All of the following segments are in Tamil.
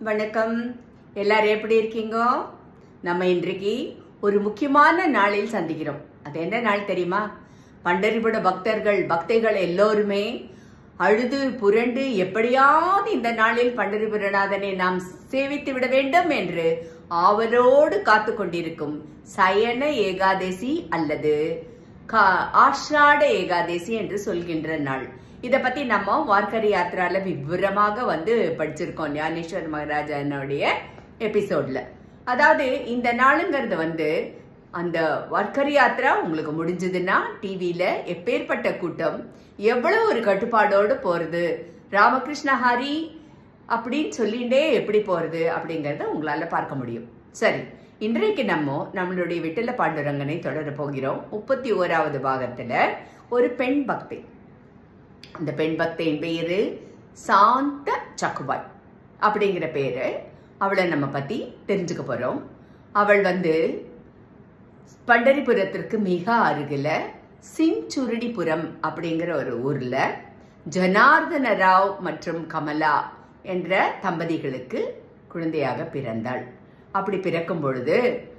வணக்கம். எல்லாரும் எப்படி இருக்கீங்க? நம்ம இன்றைக்கு ஒரு முக்கியமான நாளில் சந்திக்கிறோம். அது என்ன நாள் தெரியுமா? பண்டரிபுர பக்தைகள் எல்லோருமே அழுது புரண்டு எப்படியாவது இந்த நாளில் பண்டரிபுரநாதனை நாம் சேவித்து விட வேண்டும் என்று ஆவலோடு காத்து கொண்டிருக்கும் சயன ஏகாதசி அல்லது ஆஷாட ஏகாதசி என்று சொல்கின்ற நாள். இத பத்தி நம்ம வார்க்கரி யாத்திரால விவரமாக படிச்சிருக்கோம் ஞானேஸ்வர் மகாராஜனுடைய எபிசோட்ல. அதாவது இந்த நாளுங்கிறது அந்த வார்க்கரி யாத்திரா உங்களுக்கு முடிஞ்சதுன்னா டிவியில எப்பேற்பட்ட கூட்டம், எவ்வளவு ஒரு கட்டுப்பாடோடு போறது, ராமகிருஷ்ண ஹரி அப்படின்னு சொல்லிண்டே எப்படி போறது அப்படிங்கறத உங்களால பார்க்க முடியும். சரி, இன்றைக்கு நம்மளுடைய விட்டல பாண்டுரங்கனை தொடர போகிறோம். 31வது பாகத்துல ஒரு பெண் பக்தை. அந்த பெண் பக்தையின் பேரு சாந்த சக்குபாய் அப்படிங்கிற பேரு. அவளை நம்ம பத்தி தெரிஞ்சுக்க போறோம். அவள் பண்டரிபுரத்திற்கு மிக அருகில சின்சுருடிபுரம் அப்படிங்கிற ஒரு ஊர்ல ஜனார்தன ராவ் மற்றும் கமலா என்ற தம்பதிகளுக்கு குழந்தையாக பிறந்தாள். அப்படி பிறக்கும் பொழுது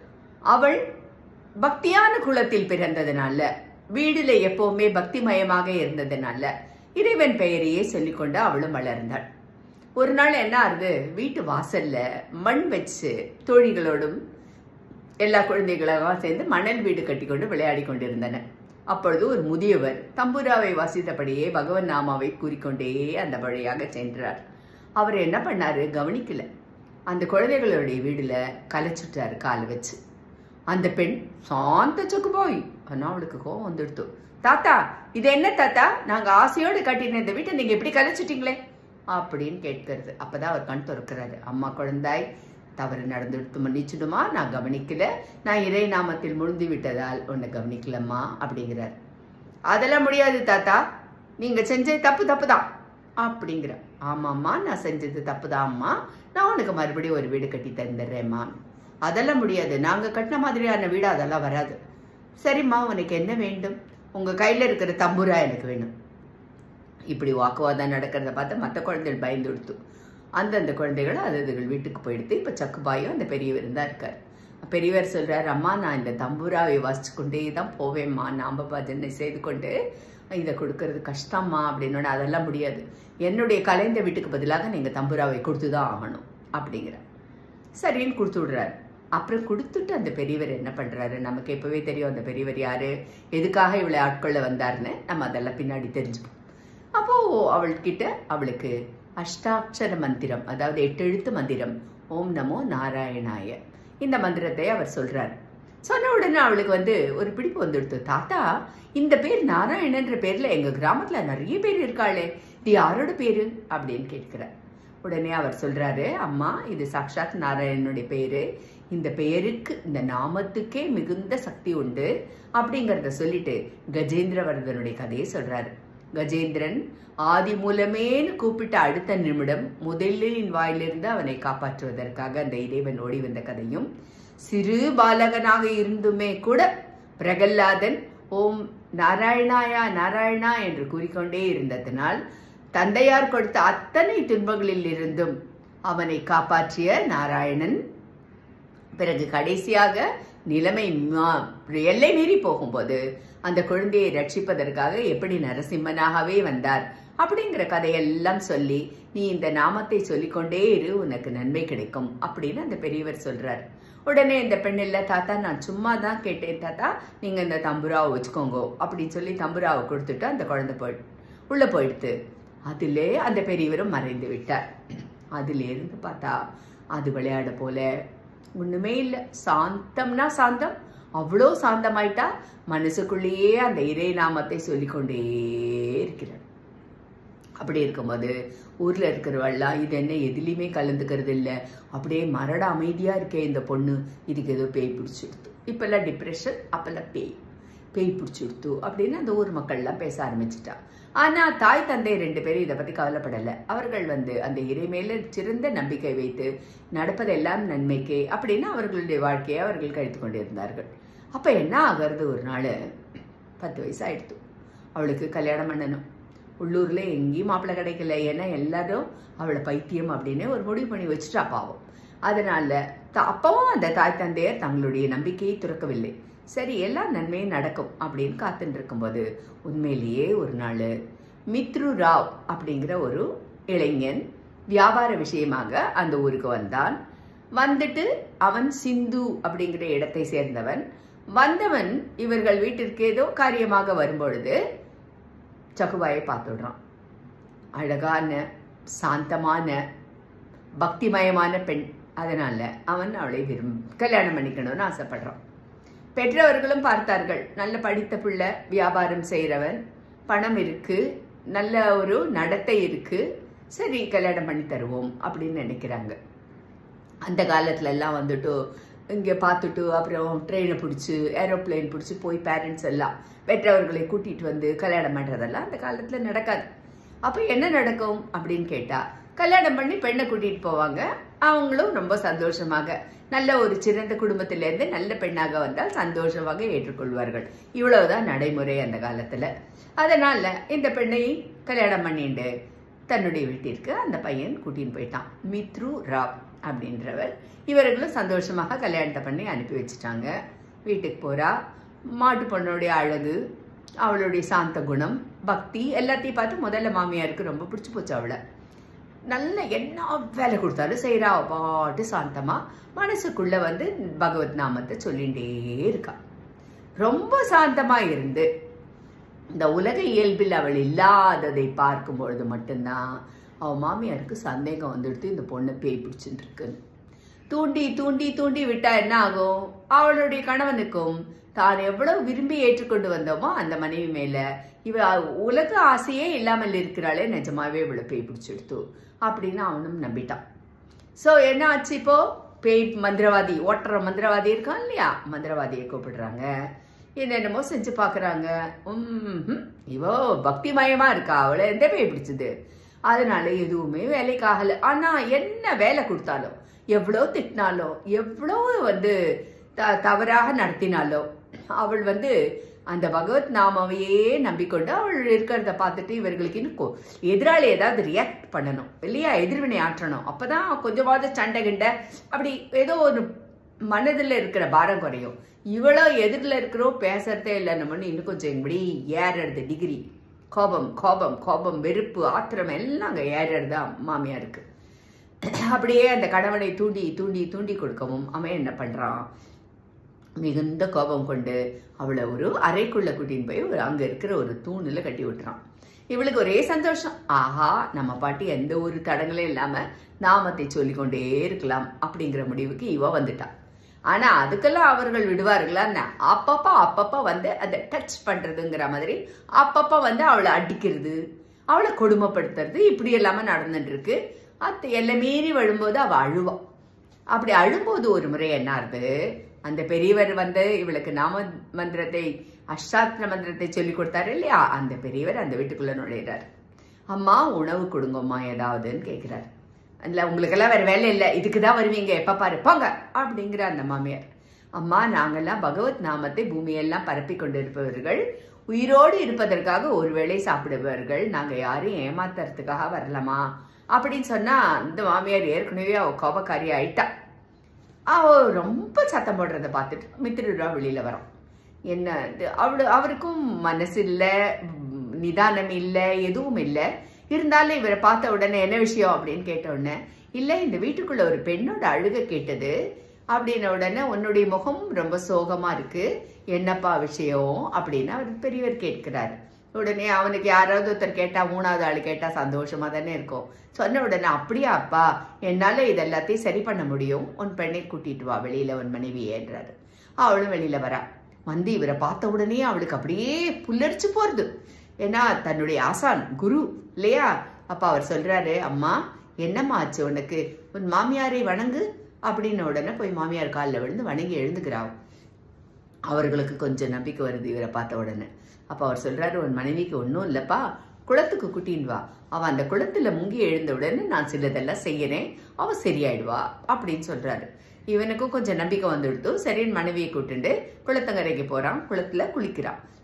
அவள் பக்தியான குலத்தில் பிறந்ததுனால, வீடுல எப்பவுமே பக்திமயமாக இருந்ததுனால இறைவன் பெயரையே சொல்லிக்கொண்டு அவளும் வளர்ந்தாள். ஒரு நாள் என்ன ஆகுது, வீட்டு வாசல்ல மண் வச்சு தோழிகளோடும் எல்லா குழந்தைகளாக சேர்ந்து மணல் வீடு கட்டி கொண்டு விளையாடி கொண்டிருந்தன. அப்பொழுது ஒரு முதியவர் தம்புராவை வாசித்தபடியே பகவன் நாமாவை கூறிக்கொண்டே அந்த வழியாக சென்றார். அவர் என்ன பண்ணாரு, கவனிக்கல. அந்த குழந்தைகளுடைய வீடுல கலைச்சுட்டாரு கால் வச்சு. அந்த பெண் சாந்த சக்குபாய். ஆனா அவளுக்கு கோவம் வந்துடுத்து. தாத்தா, இது என்ன தாத்தா, நாங்க ஆசையோடு கட்டின இந்த வீட்டை நீங்க எப்படி கலைச்சிட்டீங்களே அப்படின்னு கேட்கறது. அப்பதான் அவர் கண் திறக்கிறாரு. அம்மா, குழந்தாய், தவறு நடந்துடுத்து மன்னிச்சுடுமா, நான் கவனிக்கல, நான் இறை நாமத்தில் முழுந்து விட்டதால் உன்னை கவனிக்கலம்மா அப்படிங்கிறார். அதெல்லாம் முடியாது தாத்தா, நீங்க செஞ்ச தப்பு தான் அப்படிங்கிற. ஆமாம்மா, நான் செஞ்சது தப்புதான் அம்மா, நான் உனக்கு மறுபடியும் ஒரு வீடு கட்டி தந்துடுறேம்மா. அதெல்லாம் முடியாது, நாங்க கட்டின மாதிரியான வீடு அதெல்லாம் வராது. சரிம்மா, உனக்கு என்ன வேண்டும்? உங்க கையில இருக்கிற தம்புரா எனக்கு வேணும். இப்படி வாக்குவாதம் நடக்கிறத பார்த்து மற்ற குழந்தைகள் பயந்து கொடுத்து அந்தந்த குழந்தைகள் அதுகள் வீட்டுக்கு போயிடுத்து. இப்ப சக்குபாயும் அந்த பெரியவர் தான் இருக்காரு. பெரியவர் சொல்றாரு, அம்மா, நான் இந்த தம்புராவை வாசிச்சு கொண்டே தான் போவேம்மா, நாம பஜனை செய்து கொண்டு இதை கொடுக்கறது கஷ்டம்மா அப்படின்னோட. அதெல்லாம் முடியாது, என்னுடைய கலைந்த வீட்டுக்கு பதிலாக நீங்க தம்புராவை கொடுத்துதான் ஆகணும் அப்படிங்கிற. சரின்னு கொடுத்து விடுறாரு. அப்புறம் கொடுத்துட்டு அந்த பெரியவர் என்ன பண்றாரு, நமக்கு எப்பவே தெரியும் அந்த பெரியவர் யாரு, எதுக்காக இவளை ஆட்கொள்ள வந்தாருன்னு. நம்ம அதெல்லாம் பின்னாடி தெரிஞ்சுப்போம். அப்போ அவளுக்கு அஷ்டாட்சர மந்திரம், அதாவது 8 எழுத்து மந்திரம், ஓம் நமோ நாராயணாய, இந்த மந்திரத்தை அவர் சொல்றாரு. சொன்ன உடனே அவளுக்கு ஒரு பிடிப்பு வந்துடுத்து. தாத்தா, இந்த பேர் நாராயணன்ற பேர்ல எங்க கிராமத்துல நிறைய பேர் இருக்காளே, இது யாரோட பேரு அப்படின்னு கேட்கிறார். உடனே அவர் சொல்றாரு, அம்மா, இது சாக்ஷாத் நாராயணனுடைய பேரு, இந்த பெயருக்கு, இந்த நாமத்துக்கே மிகுந்த சக்தி உண்டு அப்படிங்கறத சொல்லிட்டு கஜேந்திரவர்தனுடைய கதையை சொல்றாரு. கஜேந்திரன் ஆதி மூலமேன்னு கூப்பிட்ட அடுத்த நிமிடம் முதலின் வாயிலிருந்து அவனை காப்பாற்றுவதற்காக அந்த இறைவன் ஓடி வந்த கதையும், சிறு பாலகனாக இருந்துமே கூட பிரகல்லாதன் ஓம் நாராயணாயா நாராயணா என்று கூறிக்கொண்டே இருந்ததனால் தந்தையார் கொடுத்த அத்தனை துன்பங்களில் இருந்தும் அவனை காப்பாற்றிய நாராயணன் பிறகு கடைசியாக நிலைமை எல்லை மீறி போகும்போது அந்த குழந்தையை ரட்சிப்பதற்காக எப்படி நரசிம்மனாகவே வந்தார் அப்படிங்கிற கதையெல்லாம் சொல்லி, நீ இந்த நாமத்தை சொல்லிக்கொண்டே இரு, உனக்கு நன்மை கிடைக்கும் அப்படின்னு அந்த பெரியவர் சொல்றார். உடனே இந்த பெண், இல்ல தாத்தா, நான் சும்மா தான் கேட்டேன் தாத்தா, நீங்க இந்த தம்புராவை வச்சுக்கோங்க அப்படின்னு சொல்லி தம்புராவை கொடுத்துட்டு அந்த குழந்தை உள்ள போயிடுத்து. அதிலே அந்த பெரியவரும் மறைந்து விட்டார். அதுல இருந்து பார்த்தா அது விளையாட போல ஒண்ணுமே இல்லை. சாந்தம்னா சாந்தம், அவ்வளோ சாந்தமாயிட்டா. மனசுக்குள்ளேயே அந்த இறை நாமத்தை சொல்லிக்கொண்டே இருக்கிறார். அப்படி இருக்கும்போது ஊர்ல இருக்கிறவெல்லாம் இது என்ன எதுலையுமே கலந்துக்கிறது இல்லை, அப்படியே மரட அமைதியா இருக்கே இந்த பொண்ணு, இதுக்கு ஏதோ பேய் பிடிச்சிடுத்து, இப்பெல்லாம் டிப்ரெஷன், அப்பெல்லாம் பேய் பிடிச்சிடுத்து அப்படின்னு அந்த ஊர் மக்கள்லாம் பேச ஆரம்பிச்சுட்டா. ஆனா தாய் தந்தை 2 பேரும் இதை பத்தி கவலைப்படல. அவர்கள் அந்த இறை மேல சிறந்த நம்பிக்கை வைத்து நடப்பதெல்லாம் நன்மைக்கே அப்படின்னு அவர்களுடைய வாழ்க்கையை அவர்கள் கழித்து கொண்டிருந்தார்கள். அப்ப என்ன ஆகிறது, ஒரு நாள் 10 வயசு ஆயிடுத்து, அவளுக்கு கல்யாணம் பண்ணணும். உள்ளூர்ல எங்கேயும் மாப்பிள்ளை கிடைக்கல. ஏன்னா எல்லாரும் அவளை பைத்தியம் அப்படின்னு ஒரு முடிவு பண்ணி வச்சுட்டா பாவம். அதனால அப்பவும் அந்த தாய் தந்தையர் தங்களுடைய நம்பிக்கையை துறக்கவில்லை. சரி, எல்லாம் நன்மையும் நடக்கும் அப்படின்னு காத்துட்டு இருக்கும்போது உண்மையிலேயே ஒரு நாள் மித்ரு ராவ் அப்படிங்கிற ஒரு இளைஞன் வியாபார விஷயமாக அந்த ஊருக்கு வந்தான். வந்துட்டு அவன் சிந்து அப்படிங்கிற இடத்தை சேர்ந்தவன். வந்தவன் இவர்கள் வீட்டிற்கு ஏதோ காரியமாக வரும்பொழுது சகுபாயை பார்த்துடுறான். அழகான, சாந்தமான, பக்திமயமான பெண். அதனால அவன் அவளை கல்யாணம் பண்ணிக்கணும்னு ஆசைப்படுறான். பெற்றவர்களும் பார்த்தார்கள், நல்ல படித்த பிள்ளை, வியாபாரம் செய்கிறவன், பணம் இருக்கு, நல்ல ஒரு நடத்தை இருக்கு, சரி கல்யாணம் பண்ணி தருவோம் அப்படின்னு நினைக்கிறாங்க. அந்த காலத்துல எல்லாம் வந்துட்டு இங்கே பார்த்துட்டு அப்புறம் ட்ரெயினை பிடிச்சி ஏரோப்ளைன் பிடிச்சி போய் பேரண்ட்ஸ் எல்லாம் பெற்றவர்களை கூட்டிகிட்டு வந்து கல்யாணம் பண்ணுறதெல்லாம் அந்த காலத்தில் நடக்காது. அப்போ என்ன நடக்கும் அப்படின்னு கேட்டால், கல்யாணம் பண்ணி பெண்ணை கூட்டிகிட்டு போவாங்க. அவங்களும் ரொம்ப சந்தோஷமாக நல்ல ஒரு சிறந்த குடும்பத்திலேருந்து நல்ல பெண்ணாக வந்தால் சந்தோஷமாக ஏற்றுக்கொள்வார்கள். இவ்வளவுதான் நடைமுறை அந்த காலத்தில். அதனால் இந்த பெண்ணை கல்யாணம் பண்ணிட்டு தன்னுடைய வீட்டிற்கு அந்த பையன் கூட்டின்னு போயிட்டான். மித்ரு ராவ் அப்படின்றவர். இவர்களும் சந்தோஷமாக கல்யாணத்தை பண்ணி அனுப்பி வச்சுட்டாங்க. வீட்டுக்கு போகிறா. மாட்டு பொண்ணுடைய அழகு, அவளுடைய சாந்த குணம், பக்தி எல்லாத்தையும் பார்த்து முதல்ல மாமியாருக்கு ரொம்ப பிடிச்சி போச்சு. அவளை நல்ல என்ன வேலை கொடுத்தாலும் செய்கிறா. பாட்டு சாந்தமா மனசுக்குள்ள வந்து பகவத் நாமத்தை சொல்லிகிட்டே இருக்கா. ரொம்ப சாந்தமா இருந்து இந்த உலக இயல்பில் அவள் இல்லாததை பார்க்கும் பொழுது மட்டும்தான் அவள் மாமியாருக்கு சந்தேகம் வந்துடுத்து, இந்த பொண்ணை பேய் பிடிச்சுட்டு இருக்குன்னு. தூண்டி தூண்டி தூண்டி விட்டா என்ன ஆகும்? அவளுடைய கணவனுக்கும் தான் எவ்வளவு விரும்பி ஏற்றுக்கொண்டு வந்தோமோ அந்த மனைவி மேல இவ உலக ஆசையே இல்லாமல் இருக்கிறாளே, நிஜமாவே இவளை பேய் பிடிச்சிடுத்து அப்படின்னு அவனும் நம்பிட்டான். ஸோ என்ன ஆச்சு? இப்போ பேய் மந்திரவாதி, ஓட்டுற மந்திரவாதி இருக்கான் இல்லையா, மந்திரவாதியை கூப்பிடுறாங்க. என்னென்னமோ செஞ்சு பார்க்குறாங்க. இவோ பக்திமயமா இருக்கா, அவளை எந்த பேய் பிடிச்சது? அதனால எதுவுமே வேலைக்கு ஆகலை. ஆனா என்ன வேலை கொடுத்தாலும், எவ்வளோ திட்டினாலோ, எவ்வளோ வந்து தவறாக நடத்தினாலோ, அவள் வந்து அந்த பகவத் நாமாவையே நம்பிக்கொண்டு அவள் இருக்கிறத பார்த்துட்டு இவர்களுக்கு இன்னும் எதிராளி ஏதாவது ரியாக்ட் பண்ணணும் இல்லையா, எதிர்வினை ஆற்றணும். அப்பதான் கொஞ்சமாவது சண்டை கிண்ட அப்படி ஏதோ ஒரு மனதில் இருக்கிற பாரம் குறையும். இவ்வளோ எதிரில் இருக்கிறோம், பேசுறதே இல்லை நம்மன்னு இன்னும் கொஞ்சம் இப்படி ஏறுறது டிகிரி. கோபம் கோபம் கோபம், வெறுப்பு, ஆத்திரம் எல்லாம் அங்கே ஏறுறது மாமியாருக்கு. அப்படியே அந்த கணவனை தூண்டி தூண்டி தூண்டி கொடுக்கவும் அவன் என்ன பண்றான், மிகுந்த கோபம் கொண்டு அவளை ஒரு அறைக்குள்ள கூட்டின்னு போய் அங்க இருக்கிற ஒரு தூணில் கட்டி விட்டுறான். இவளுக்கு ஒரே சந்தோஷம். ஆஹா, நம்ம பாட்டி எந்த ஒரு தடங்களும் இல்லாம நாமத்தை சொல்லிக்கொண்டே இருக்கலாம் அப்படிங்கிற முடிவுக்கு இவ வந்துட்டான். ஆனா அதுக்கெல்லாம் அவர்கள் விடுவார்களா? அப்பப்ப வந்து அதை டச் பண்றதுங்கிற மாதிரி அப்பப்ப வந்து அவளை அடிக்கிறது, அவளை கொடுமைப்படுத்துறது, இப்படி எல்லாமே நடந்துட்டு இருக்கு. அது எல்லாம் மீறி விழும்போது அவ அழுவா. அப்படி அழும்போது ஒரு முறை என்ன ஆகுது, அந்த பெரியவர் வந்து இவளுக்கு நாம மந்திரத்தை, அஷ்டாத்ர மந்திரத்தை சொல்லி கொடுத்தாரு இல்லையா, அந்த பெரியவர் அந்த வீட்டுக்குள்ள நுழையிறாரு. அம்மா உணவு கொடுங்கம்மா ஏதாவதுன்னு கேட்கிறாரு. அதில் உங்களுக்கெல்லாம் வேறு வேலை இல்லை, இதுக்கு தான் வருவீங்க, எப்போ பாரு போங்க அப்படிங்கிற அந்த மாமியார். அம்மா, நாங்கள்லாம் பகவத் நாமத்தை பூமியெல்லாம் பரப்பி கொண்டு இருப்பவர்கள், உயிரோடு இருப்பதற்காக ஒருவேளை சாப்பிடுபவர்கள், நாங்கள் யாரையும் ஏமாத்துறதுக்காக வரலாமா அப்படின்னு சொன்னா இந்த மாமியார் ஏற்கனவே அவ கோபக்காரி ஆயிட்டா. அவ ரொம்ப சத்தம் போடுறத பார்த்துட்டு மித்ருரா வெளியில வரோம். என்ன அவருக்கும் மனசு இல்லை, நிதானம் இல்லை, எதுவும் இல்லை. இருந்தாலும் இவரை பார்த்த உடனே என்ன விஷயம் அப்படின்னு கேட்ட உடனே, இல்லை இந்த வீட்டுக்குள்ள ஒரு பெண்ணோட அழுகை கேட்டது அப்படின்ன உடனே, உன்னுடைய முகம் ரொம்ப சோகமா இருக்கு, என்னப்பா விஷயம் அப்படின்னு அவர் பெரியவர் கேட்கிறாரு. உடனே அவனுக்கு யாராவது ஒருத்தர் கேட்டா, மூணாவது ஆள் கேட்டா சந்தோஷமா தானே இருக்கும். சொன்ன உடனே, அப்படியா அப்பா, என்னால இதெல்லாத்தையும் சரி பண்ண முடியும், உன் பெண்ணை கூட்டிட்டு வா வெளியில, உன் மனைவியேன்றாரு. அவளும் வெளியில வரா. வந்து இவரை பார்த்த உடனே அவளுக்கு அப்படியே புல்லரிச்சு போறது. ஏன்னா தன்னுடைய ஆசான் குரு இல்லையா. அப்ப அவர் சொல்றாரு, அம்மா என்னம்மா ஆச்சு உனக்கு, உன் மாமியாரை வணங்கு அப்படின்னு. உடனே போய் மாமியார் காலில் விழுந்து வணங்கி எழுந்துக்கிறான். அவர்களுக்கு கொஞ்சம் நம்பிக்கை வருது இவரை பார்த்த உடனே. அப்ப அவர் சொல்றாரு, உன் மனைவிக்கு ஒன்றும் இல்லப்பா, குளத்துக்கு கூட்டின்னு வா, அவன் அந்த குளத்துல முங்கி எழுந்த உடனே நான் சிலதெல்லாம் செய்யறேன், அவ சரியாயிடுவா அப்படின்னு சொல்றாரு. இவனுக்கும் கொஞ்சம் நம்பிக்கை வந்துடுத்து. சரின்னு மனைவியை கூட்டுண்டு குளத்தங்கரைக்கு போறான். குளத்துல குளிக்கிறான்.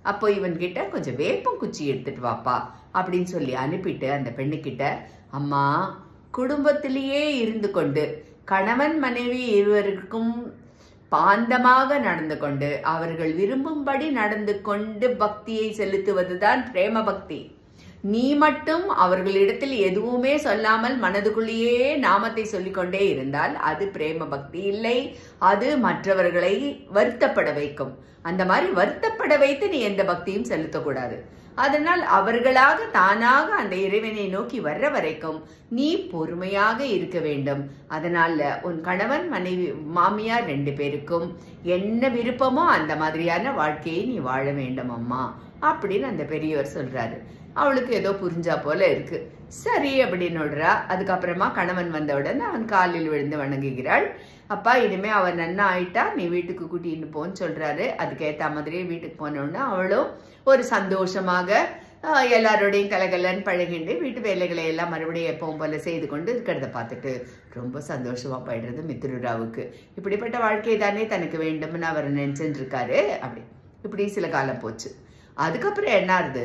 அப்போ இவன்கிட்ட கொஞ்சம் வேப்பங்குச்சி எடுத்துட்டு வாப்பா அப்படின்னு சொல்லி அனுப்பிட்டு அந்த பெண்ணுக்கிட்ட, அம்மா, குடும்பத்திலேயே இருந்து கொண்டு கணவன் மனைவி இருவருக்கும் பாந்தமாக நடந்து கொண்டு அவர்கள் விரும்பும்படி நடந்து கொண்டு பக்தியை செலுத்துவதுதான் பிரேம பக்தி. நீ மட்டும் அவர்களிடத்தில் எதுவுமே சொல்லாமல் மனதுக்குள்ளேயே நாமத்தை சொல்லிக்கொண்டே இருந்தால் அது பிரேம பக்தி இல்லை, அது மற்றவர்களை வருத்தப்பட வைக்கும். அந்த மாதிரி வருத்தப்பட வைத்து நீ எந்த பக்தியும் செலுத்தக்கூடாது. அதனால் அவர்களாக தானாக அந்த இறைவனை நோக்கி வர்ற வரைக்கும் நீ பொறுமையாக இருக்க வேண்டும். அதனால உன் கணவன் மனைவி மாமியார் 2 பேருக்கும் என்ன விருப்பமோ அந்த மாதிரியான வாழ்க்கையை நீ வாழ வேண்டும் அம்மா அப்படின்னு அந்த பெரியவர் சொல்றாரு. அவளுக்கு ஏதோ புரிஞ்சா போல இருக்கு. சரி அப்படின்னு விடுறா. அதுக்கப்புறமா கணவன் வந்தவுடன் அவன் காலில் விழுந்து வணங்குகிறாள். அப்பா, இனிமே அவன் நன்னா ஆயிட்டா, நீ வீட்டுக்கு கூட்டின்னு போன்னு சொல்றாரு. அதுக்கேற்ற மாதிரியே வீட்டுக்கு போனோன்னா அவளும் ஒரு சந்தோஷமாக எல்லாரோடையும் கலகலன்னு பழகிண்டு வீட்டு வேலைகளை எல்லாம் மறுபடியும் எப்பவும் போல செய்து கொண்டு இருக்கிறத பார்த்துட்டு ரொம்ப சந்தோஷமா போயிடுறது மித்ருராவுக்கு. இப்படிப்பட்ட வாழ்க்கை தானே தனக்கு வேண்டும்னு அவர் நினைச்சுட்டு இருக்காரு. இப்படி சில காலம் போச்சு. அதுக்கப்புறம் என்ன ஆகுது,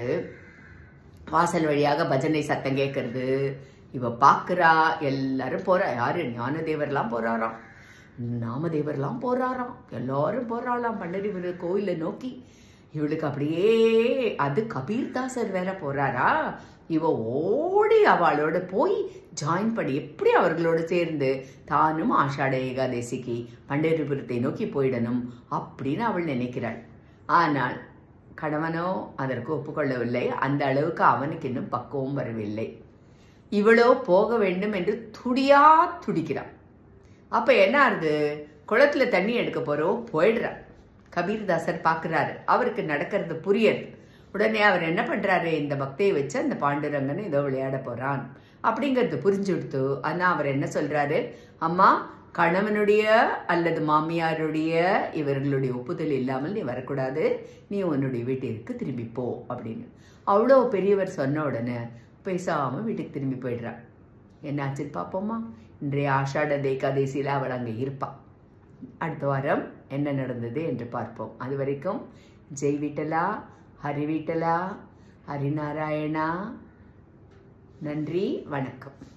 வாசல் வழியாக பஜனை சத்தம் கேட்கறது. இவ பாக்குறா, எல்லாரும் போறா. யாரு? ஞானதேவர்லாம் போறாராம், நாமதேவர்லாம் போறாராம், எல்லாரும் போறாளாம் பண்டரிபுர கோயிலை நோக்கி. இவளுக்கு அப்படியே, அது கபீர்தாசர் வேற போறாரா. இவ ஓடி அவளோட போய் ஜாயின் பண்ணி எப்படி அவர்களோட சேர்ந்து தானும் ஆஷாட ஏகாதசிக்கு பண்டரிபுரத்தை நோக்கி போயிடணும் அப்படின்னு அவள் நினைக்கிறாள். ஆனால் கணவனோ அதற்கு ஒப்புக்கொள்ளவில்லை. அந்த அளவுக்கு அவனுக்கு இன்னும் பக்குவம் வரவில்லை. இவளோ போக வேண்டும் என்று துடிக்கிறான். அப்ப என்ன ஆகுது, குளத்துல தண்ணி எடுக்க போறோம், போயிடுறான். கபீர்தாசர் பாக்குறாரு, அவருக்கு நடக்கிறது புரியுது. உடனே அவர் என்ன பண்றாரு, இந்த பக்தியை வச்சு அந்த பாண்டுரங்கன் ஏதோ விளையாட போறான் அப்படிங்கிறது புரிஞ்சுடுத்து. ஆனா அவர் என்ன சொல்றாரு, அம்மா, கணவனுடைய அல்லது மாமியாருடைய இவர்களுடைய ஒப்புதல் இல்லாமல் நீ வரக்கூடாது, நீ உன்னுடைய வீட்டிற்கு திரும்பி போ அப்படின்னு. அவ்வளோ பெரியவர் சொன்ன உடனே பேசாம வீட்டுக்கு திரும்பி போயிடுறான். என்னாச்சுன்னு பார்ப்போமா? இன்றைய ஆஷாட ஏகாதசியில அவள் அங்கே இருப்பாள். அடுத்த வாரம் என்ன நடந்தது என்று பார்ப்போம். அது வரைக்கும் ஜெய் விட்டலா, ஹரி விட்டலா, ஹரிநாராயணா. நன்றி, வணக்கம்.